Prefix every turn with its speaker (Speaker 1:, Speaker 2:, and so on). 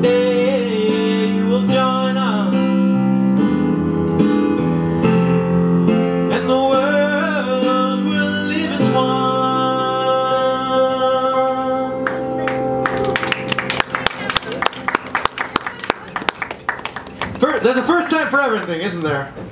Speaker 1: day you will join us, and the world will live as one. There's a first time for everything, isn't there?